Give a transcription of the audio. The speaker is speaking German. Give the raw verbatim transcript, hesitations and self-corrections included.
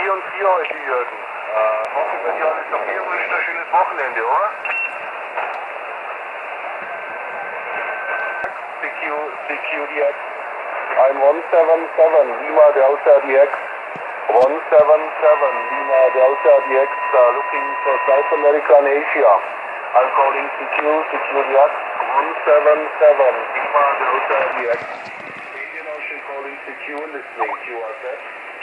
vier und vier heute, Jürgen. Äh, hoffe, bei dir alles okay und wünsche dir ein schönes Wochenende, oder? C Q, C Q D X. I'm one seven seven, Lima Delta D X. one seven seven, Lima Delta D X, uh, looking for South America and Asia. I'm calling C Q, C Q D X, one seven seven, Lima Delta D X. Indian Ocean calling C Q, listening, Q R Z.